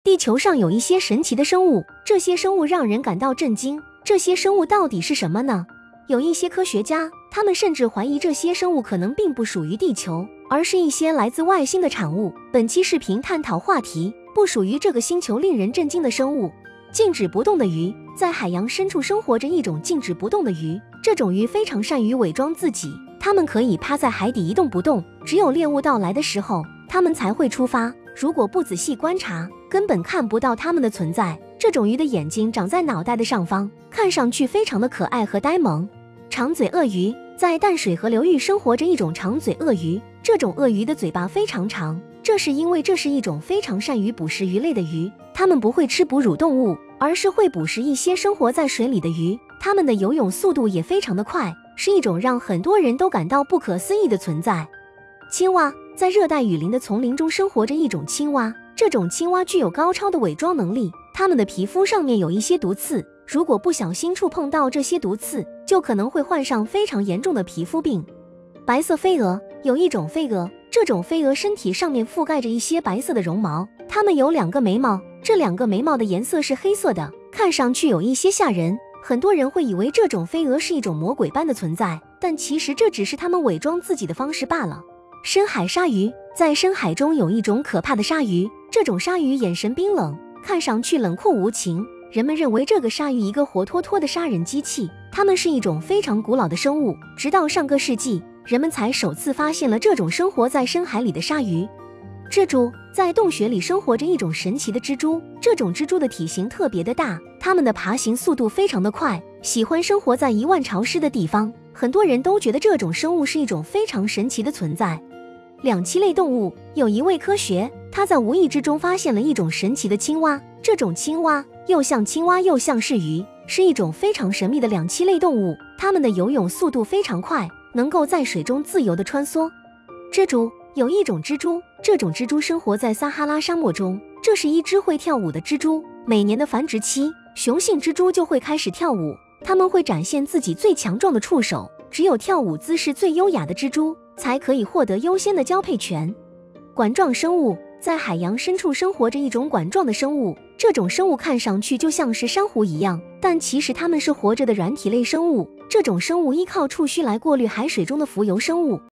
地球上有一些神奇的生物，这些生物让人感到震惊。这些生物到底是什么呢？有一些科学家，他们甚至怀疑这些生物可能并不属于地球，而是一些来自外星的产物。本期视频探讨话题：不属于这个星球令人震惊的生物。静止不动的鱼。在海洋深处生活着一种静止不动的鱼，这种鱼非常善于伪装自己，它们可以趴在海底一动不动，只有猎物到来的时候，它们才会出发。如果不仔细观察，根本看不到它们的存在。这种鱼的眼睛长在脑袋的上方，看上去非常的可爱和呆萌。长嘴鳄鱼。在淡水河流域生活着一种长嘴鳄鱼，这种鳄鱼的嘴巴非常长，这是因为这是一种非常善于捕食鱼类的鱼，它们不会吃哺乳动物，而是会捕食一些生活在水里的鱼。它们的游泳速度也非常的快，是一种让很多人都感到不可思议的存在。青蛙。在热带雨林的丛林中生活着一种青蛙，这种青蛙具有高超的伪装能力，它们的皮肤上面有一些毒刺，如果不小心触碰到这些毒刺，就可能会患上非常严重的皮肤病。白色飞蛾。有一种飞蛾，这种飞蛾身体上面覆盖着一些白色的绒毛，它们有2个眉毛，这2个眉毛的颜色是黑色的，看上去有一些吓人。很多人会以为这种飞蛾是一种魔鬼般的存在，但其实这只是它们伪装自己的方式罢了。深海鲨鱼。在深海中有一种可怕的鲨鱼，这种鲨鱼眼神冰冷，看上去冷酷无情，人们认为这个鲨鱼一个活脱脱的杀人机器。它们是一种非常古老的生物，直到上个世纪，人们才首次发现了这种生活在深海里的鲨鱼。蜘蛛。在洞穴里生活着一种神奇的蜘蛛，这种蜘蛛的体型特别的大，它们的爬行速度非常的快，喜欢生活在1万潮湿的地方。很多人都觉得这种生物是一种非常神奇的存在。两栖类动物。有一位科学，他在无意之中发现了一种神奇的青蛙，这种青蛙又像青蛙又像是鱼，是一种非常神秘的两栖类动物，它们的游泳速度非常快，能够在水中自由地穿梭。蜘蛛。有一种蜘蛛，这种蜘蛛生活在撒哈拉沙漠中，这是一只会跳舞的蜘蛛。每年的繁殖期，雄性蜘蛛就会开始跳舞，它们会展现自己最强壮的触手，只有跳舞姿势最优雅的蜘蛛才可以获得优先的交配权。管状生物。在海洋深处生活着一种管状的生物，这种生物看上去就像是珊瑚一样，但其实它们是活着的软体类生物。这种生物依靠触须来过滤海水中的浮游生物，